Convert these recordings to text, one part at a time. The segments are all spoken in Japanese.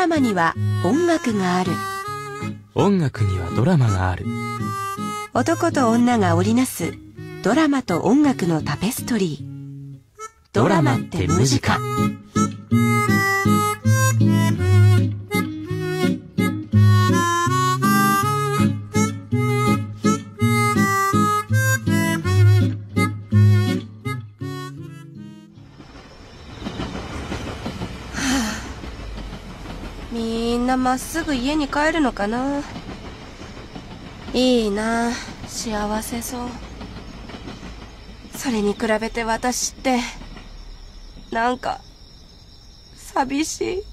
ラマには音楽がある。 音楽にはドラマがある。 男と女が織りなすドラマと音楽のタペストリー。ドラマってムジカ。みんなまっすぐ家に帰るのかな。いいな、幸せそう。それに比べて私ってなんか寂しい。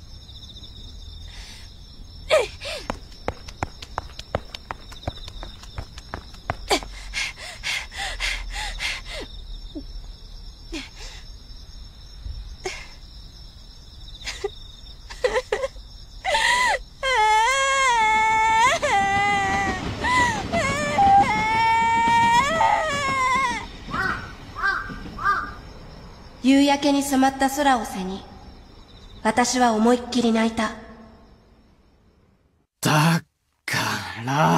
夕焼けに染まった空を背に、私は思いっきり泣いた。 だから、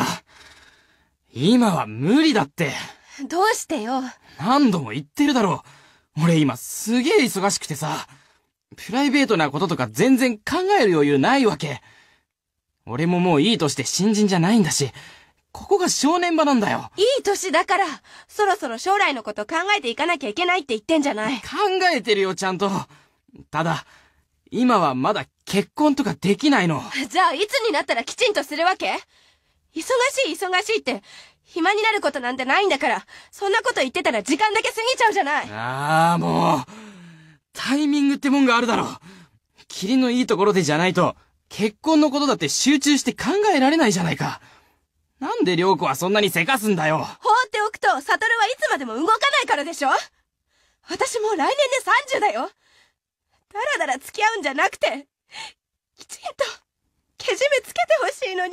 今は無理だって。 どうしてよ。 何度も言ってるだろう。俺今すげえ忙しくてさ、プライベートなこととか全然考える余裕ないわけ。俺ももういいとして新人じゃないんだし、ここが正念場なんだよ。 いい年だから、そろそろ将来のこと考えていかなきゃいけないって言ってんじゃない。 考えてるよ、ちゃんと。ただ、今はまだ結婚とかできないの。 じゃあいつになったらきちんとするわけ？忙しいって、暇になることなんてないんだから、そんなこと言ってたら時間だけ過ぎちゃうじゃない。 ああ、もう、タイミングってもんがあるだろ。霧のいいところでじゃないと、結婚のことだって集中して考えられないじゃないか。なんで涼子はそんなにせかすんだよ。 放っておくと、悟はいつまでも動かないからでしょ。私もう来年で30だよ。だらだら付き合うんじゃなくて、きちんと、けじめつけてほしいのに。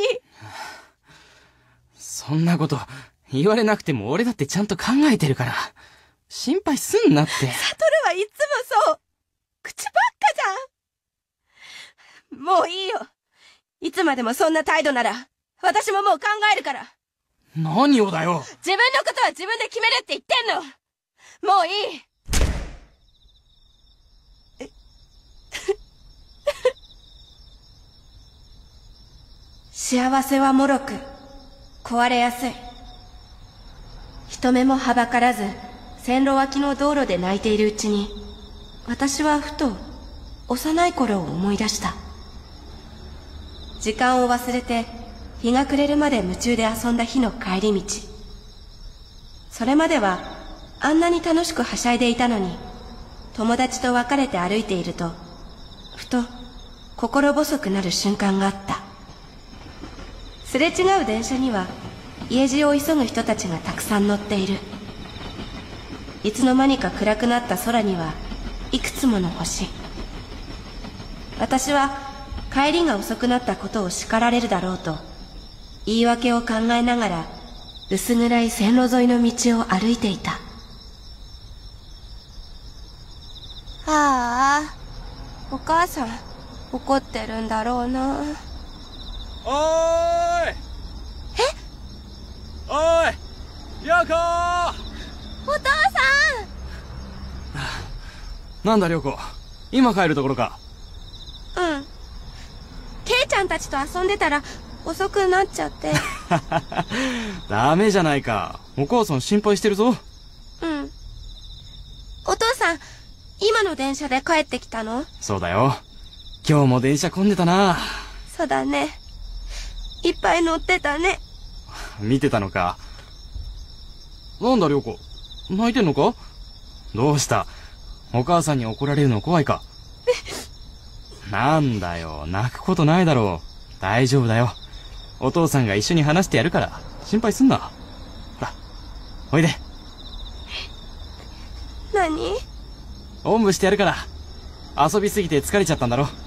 そんなこと言われなくても俺だってちゃんと考えてるから。心配すんなって。 悟はいつもそう。口ばっかじゃん。もういいよ。いつまでもそんな態度なら、私ももう考えるから。 何をだよ。 自分のことは自分で決めるって言ってんの。もういい。幸せは脆く、壊れやすい。人目もはばからず、線路脇の道路で泣いているうちに、私はふと幼い頃を思い出した。時間を忘れて日が暮れるまで夢中で遊んだ日の帰り道。それまではあんなに楽しくはしゃいでいたのに、友達と別れて歩いていると、ふと心細くなる瞬間があった。すれ違う電車には家路を急ぐ人たちがたくさん乗っている。いつの間にか暗くなった空にはいくつもの星。私は帰りが遅くなったことを叱られるだろうと言い訳を考えながら薄暗い線路沿いの道を歩いていた。ああ、お母さん怒ってるんだろうな。 おーい。おーい、涼子。 お父さん。 なんだ涼子、今帰るところか。 うん。ケイちゃんたちと遊んでたら遅くなっちゃって。 ダメじゃないか。お母さん心配してるぞ。 うん。お父さん、今の電車で帰ってきたの？ そうだよ。今日も電車混んでたな。 そうだね。いっぱい乗ってたね。 見てたのか。なんだ涼子、泣いてんのか？どうした？お母さんに怒られるの怖いか？なんだよ、泣くことないだろう。大丈夫だよ。お父さんが一緒に話してやるから心配すんな。ほら、おいで。 何？ おんぶしてやるから。遊びすぎて疲れちゃったんだろ。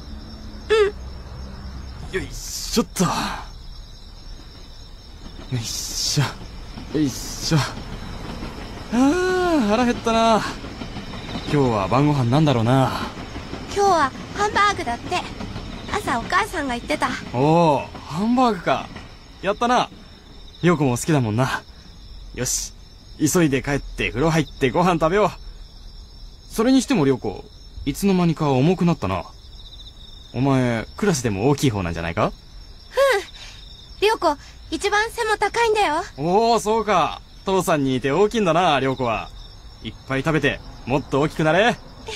うん。 よいしょっと。よいしょよいしょ。腹減ったな。今日は晩ご飯なんだろうな。 今日はハンバーグだって。朝朝お母さんが言ってた。 おお、ハンバーグか。やったな。涼子も好きだもんな。よし、急いで帰って風呂入ってご飯食べよう。それにしても涼子、いつの間にか重くなったな。お前、クラスでも大きい方なんじゃないか？ 涼子、一番背も高いんだよ。 おお、そうか。父さんに似て大きいんだな、涼子は。いっぱい食べて、もっと大きくなれ。 はい。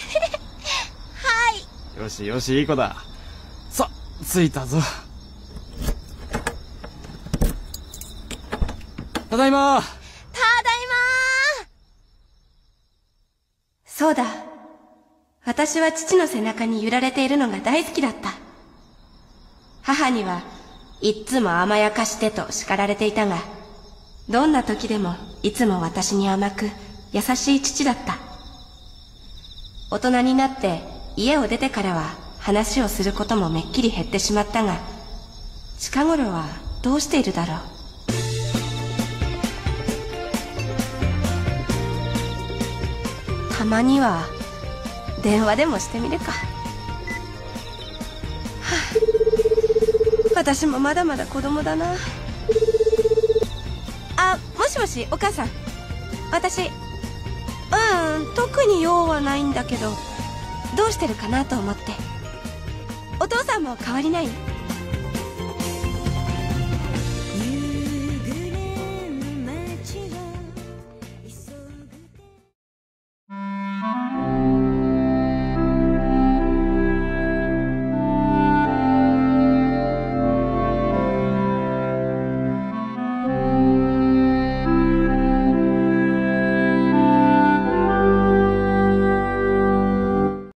よしよし、いい子だ。さ、着いたぞ。ただいま。 ただいまー。そうだ。私は父の背中に揺られているのが大好きだった。母にはいっつも甘やかしてと叱られていたが、どんな時でもいつも私に甘く優しい父だった。大人になって家を出てからは話をすることもめっきり減ってしまったが、近頃はどうしているだろう。たまには電話でもしてみるか。私もまだまだ子供だな。あ、もしもし、お母さん。私、特に用はないんだけど、どうしてるかなと思って。お父さんも変わりない？